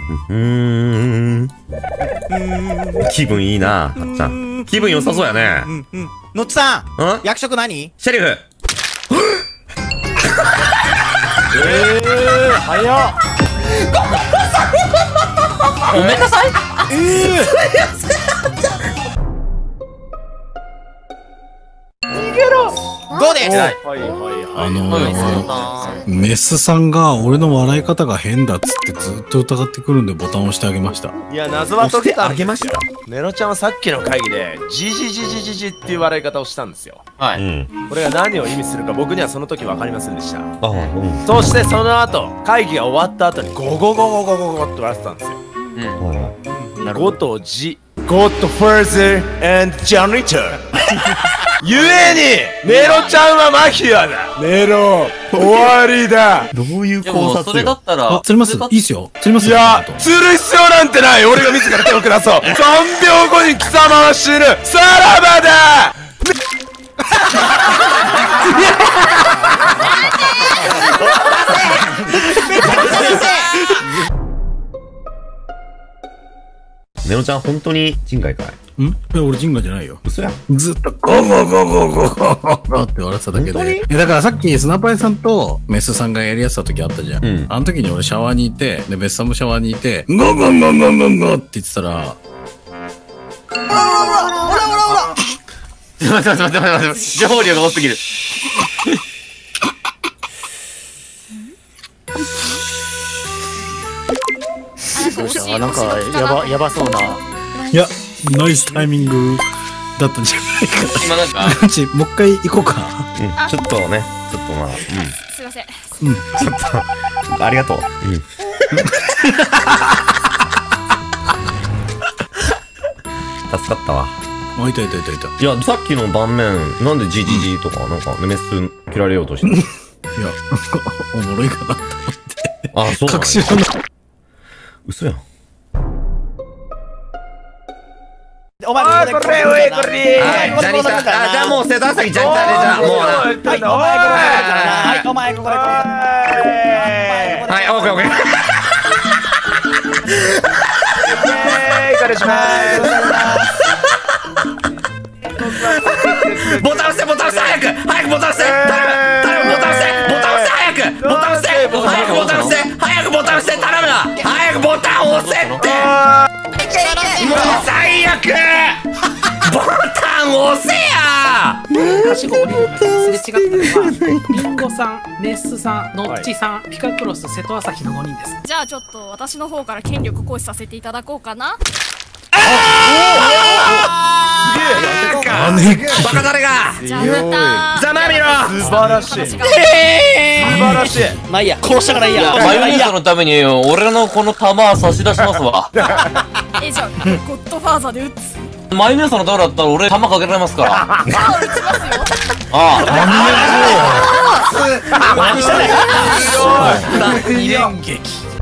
気分いいな、かっちゃん。気分良さそうやね。 のっちさん、役職何？ シェリフ。 早っ。 ごめんなさい。 5です。 メスさんが俺の笑い方が変だっつってずっと疑ってくるんでボタンを押してあげました。 いや、謎は解けた。 あげました。 ネロちゃんはさっきの会議でジジジジジジっていう笑い方をしたんですよ。 はい。 これが何を意味するか僕にはその時分かりませんでした。 あ、 そしてその後会議が終わった後にゴゴゴゴゴゴゴって笑ってたんですよ。ゴとジ、ゴとファーザー and ジャニター。ゆえにネロちゃんはマフィアだ。ネロ終わりだ。 どういうでも、 考察それだよ。 ったら。 釣ります？いいっすよ。釣りますよ。 いや、釣る必要なんてない。俺が自ら手を下そう。3秒後に貴様は死ぬ。さらばだ。 ネロちゃん、本当に人外かい？ いや、俺ジンガじゃないよ。 嘘や。 ずっとゴーゴーゴーゴーゴーゴーゴーって笑ってただけで。だからさっきスナパイさんとメスさんがやりやすた時あったじゃん。あの時に俺シャワーにいて、で、メスさんもシャワーにいて、ゴーゴーゴーゴーゴーゴーって言ってたら、 待って。情報量が多すぎる。 どうしたなんかやばそうな。 いや、ナイスタイミングだったんじゃないか。 今なんか。 もう一回行こうか。 ちょっとね、ちょっとまあ、 すいません。 ちょっと、ありがとう。助かったわ。 いた。 いや、さっきの盤面、なんでジジジとか、なんか、メス切られようとしていや、おもろいかなと思って。 あ、そう隠しの。 嘘やん。 お前これおいこれ。 はい、ジャニター。じゃあもう瀬戸朝日ジャニターで、じゃあもうな。 はい、お前これ。 はい、オッケーオッケー。 これします。 ボタン押して早くボタン押して頼むボタン押して早くボタン押して早くボタン押して頼む早くボタン押せってもう最悪ボタン押せやはしご降りるのすれ違ったのはリンゴさん、メッスさん、ノッチさん、ピカクロス、瀬戸朝日の5人です。 じゃあちょっと私の方から権力行使させていただこうかな。 バカ誰がじゃあまたざまみろ素晴らしい。素晴らしい。 まあいいや、こうしたからいいや。 マヨネーズのために俺のこの玉は差し出しますわ。 じゃあゴッドファーザーで撃つ。 マヨネーズの道路だったら俺玉かけられますから。 あ、撃ちますよ。 ああ。二連撃。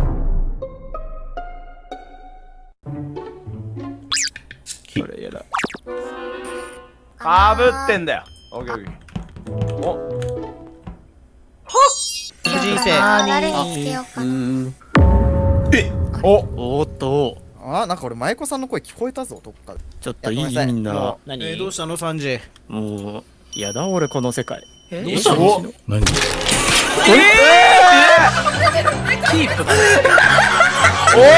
これやだ。かぶってんだよ。オッケーオッケー。お。 人生。 誰につけようかな。 おっと。 なんか俺舞妓さんの声聞こえたぞ、どっかで。 ちょっといいみんな。 何？どうしたのサンジ？ もうやだ俺この世界。 どうしたの？ 何？ キープだね。 おーい。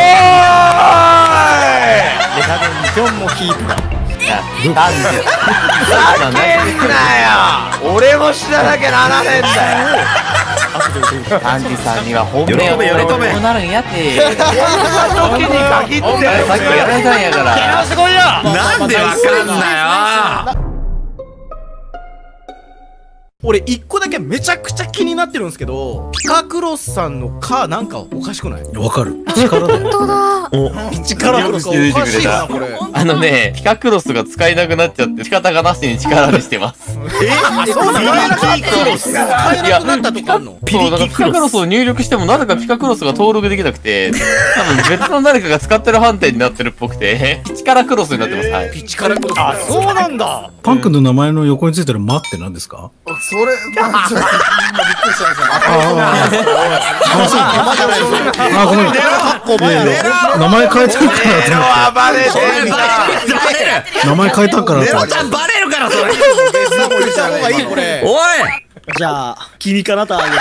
レタデンジョンもキープだ。 なんでふざけんなよ。俺も死ななきゃならねえんだよ。 アンジさんには本命をこうなるんやって時に限ってさっきやられたんやからすごいよ。 なんでわかんなよ俺一個だけめちゃくちゃ気になってるんですけど、ピカクロスさんの「か」なんかおかしくない？ わかる。力だよ。 本当だ。 力なんかおかしいなこれ。 ピカクロスが使えなくなっちゃって仕方がなしに力にしてます。 そうなの？ピカクロス使えなくなったとかあんの？ そうだからピカクロスを入力してもなぜかピカクロスが登録できなくて、多分別の誰かが使ってる判定になってるっぽくて、ピチカラクロスになってます。はい。 ピチカラクロス。 あ、そうなんだ。 パンクの名前の横についてる「マ」って何ですか？ それ、まあ、ちょっと、今びっくりしたんですよ。あ、ごめん。名前変えたからバレてる名前変えたからネロちゃんバレるからそれ。おい。 じゃあ、君かなとあげて。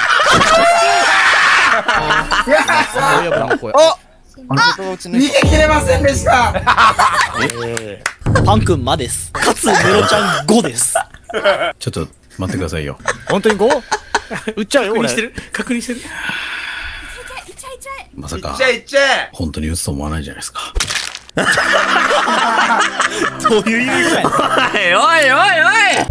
逃げ切れませんでした。 パン君まです。かつ、ネロちゃん5です。 ちょっと待ってくださいよ。 本当に 5？ 撃っちゃうよ、俺。 確認してる。 まさか、 いっちゃえ本当に撃つと思わないじゃないですか。 どういう意味ぐらい？ おいおいおい。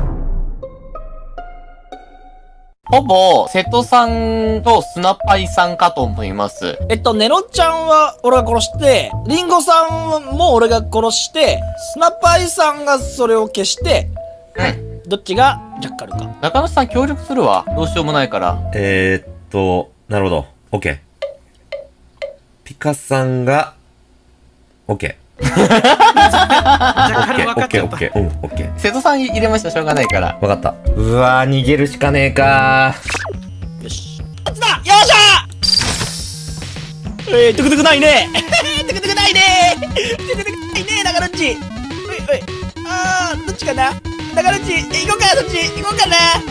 ほぼ、瀬戸さんとスナパイさんかと思います。 ネロちゃんは俺が殺して、リンゴさんも俺が殺して、スナパイさんがそれを消して、どっちがジャッカルか。 中野さん協力するわ。どうしようもないから。 なるほど。オッケー。ピカさんが、オッケー。オッケー。オッケー。 瀬戸さん入れました、しょうがないから。 わかった。うわー、逃げるしかねえかー。 よし。こっちだ！よっしゃー！トゥクトゥクないねトゥクトゥクないねトゥクトゥクないね長野っち。どっちかな長野っち、行こうか、どっち行こうかな。はい。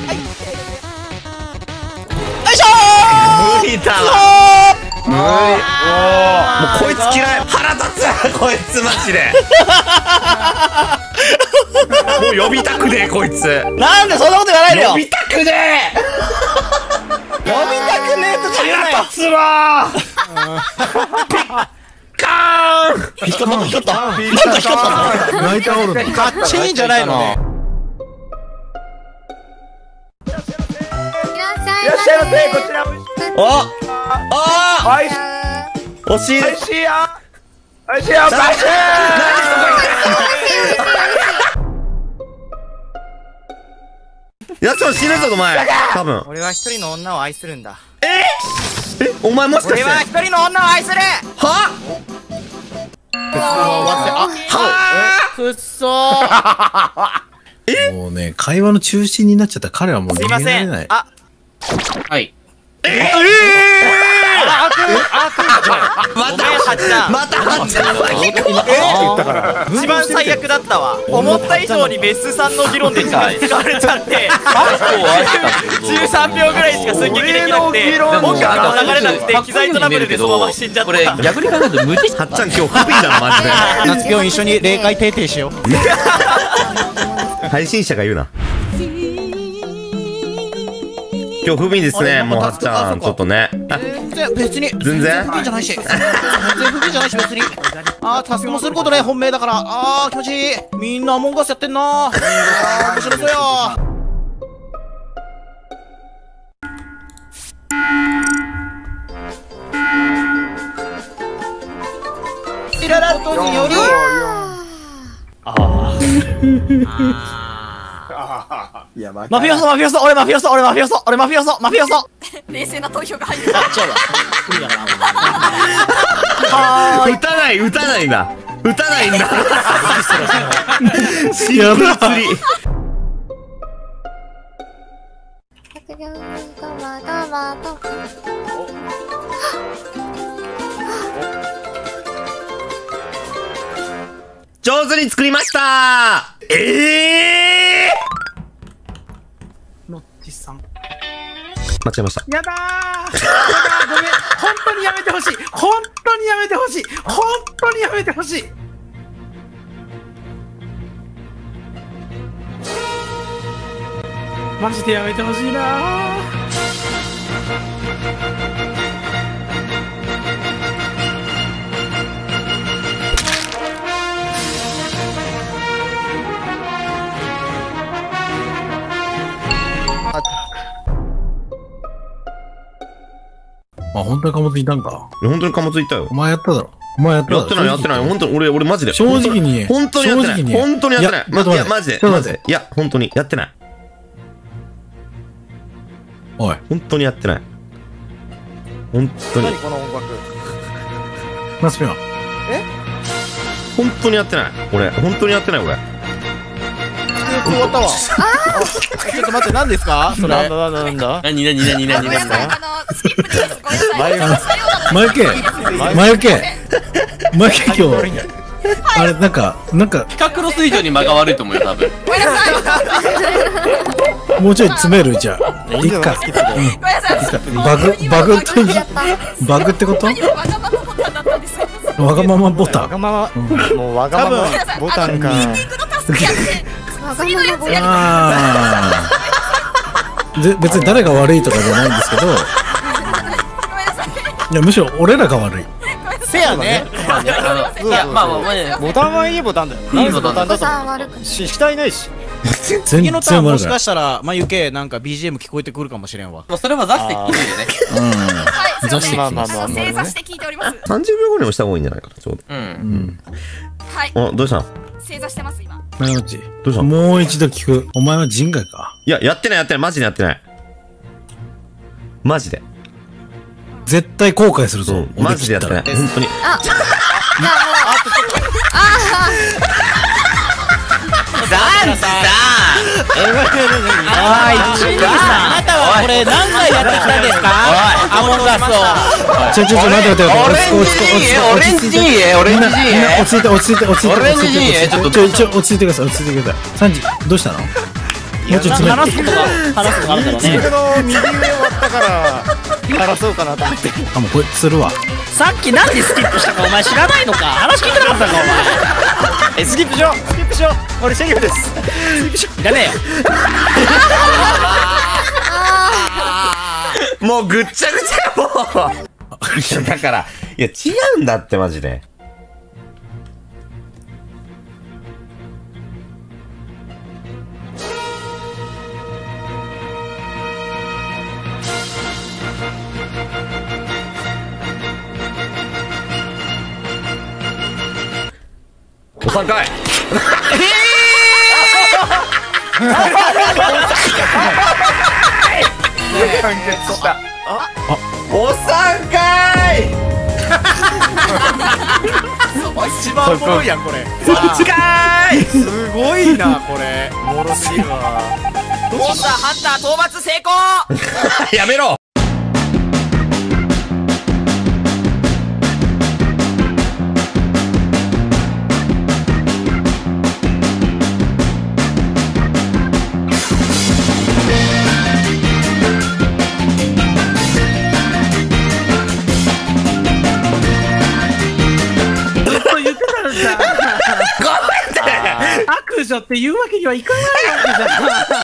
よいしょー！ 無理だわ。もうこいつ嫌い。腹立つわこいつマジで。もう呼びたくねえこいつ。 なんでそんなこと言わないのよ。 呼びたくねえ。 呼びたくねえとか言うなよ。 腹立つわー。カーン。 光った。 泣いたおるの。 カッチンじゃないのね。 いらっしゃいらっしゃいませ、こちら惜しい。 おいしいよバシュー。 やつも死ぬぞお前。多分。 俺は一人の女を愛するんだ。 お前もしかして。 俺は一人の女を愛する。 は？ くっそー。 もうね、会話の中心になっちゃった彼はもう逃げられない。 あ、 はい。 またはっちゃん一番最悪だったわ。思った以上にメスさんの議論で時間使われちゃって13秒ぐらいしか寸劇できなくて、音楽も流れなくて機材トラブルでそのまま死んじゃった。 これ逆に考えると無敵。 はっちゃん今日不憫だなマジで。 夏今日一緒に霊界定々しよう。 配信者が言うな。今日不憫ですね、もうはっちゃんちょっとね。 別に全然不憫じゃないし、全然不憫じゃないし、別に助けもすることね、本命だから。気持ちいい。みんなアモンガスやってんな。面白そうよ。いららことによりマフィオソ、俺マフィオソ。 冷静な投票が入る。 打たないんだ。シンプル釣り。上手に作りましたー。 のっちさん。 間違えました。 やだー。ごめん。本当にやめてほしい。本当にやめてほしい。本当にやめてほしい。マジでやめてほしいなー。 あ、本当に貨物いたんか。 本当に貨物いたよ。 お前やっただろ。お前やっただろ。 やってない。本当に俺マジで。 正直に。 本当にやってない。本当にやってない。いや、マジで。いや、本当にやってない。 おい。 本当にやってない。本当に。 何この音楽。 マスピョン。 本当にやってない。俺、本当にやってない俺。 終わったわ。ちょっと待って、何ですかそれ。なんだ。 何ごめんなさい、スキップです。ごめんなさい。 マユケ今日、あれ、なんか、 ピカクロス以上に間が悪いと思うよ、多分。 ごめんなさい。 もうちょい詰めるじゃん。いっか。 ごめんなさい。 バグってこと？ わがままボタンだったんですよ。 わがままボタン。 もうわがままボタンか。 ミーティングのタスクやって次のやつやりああ。別に誰が悪いとかじゃないんですけど。 ごめんなさい。 いや、むしろ俺らが悪い。 せやね。 いや、まあボタンはいいボタンだよ。 いいボタンだとしたいないし。 次のターンもしかしたら、まゆけ、なんか BGM 聞こえてくるかもしれんわ。 それは出して聞いてるよね。 出してきます。 正座して聞いております。 30秒後に押した方がいいんじゃないかな、ちょうど。 はい。 どうしたの？ 正座してます、今。 長持ち。 どうしたの？ もう一度聞く。お前は人外か？ いや、やってない、マジでやってない。マジで。 絶対後悔するぞ。 マジでやってない。本当に。 あなたはこれ何回やってきたんですか？アモンガスを。 ちょ、待って。 オレンジ陣営落ち着いて。 オレンジ陣営ちょっと落ち着いてください。サンジ、どうしたの？もうちょっと話すことがあるんだろうね。 右上終わったから話そうかなと思って。 あ、もうこれするわ。 さっきなんでスキップしたかお前知らないのか？話聞いてなかったのかお前。 スキップしよう。俺シェリフです。 いらねえよ。 もうぐっちゃぐちゃもう。だから、いや違うんだってマジで。おさんかい。 完結した。 おさんかい。 一番おもろいやんこれ。 そっちかーい。 すごいなこれ。おもろしいわ。 モンスターハンター討伐成功。 やめろ。 悪女って言うわけにはいかないわけじゃん。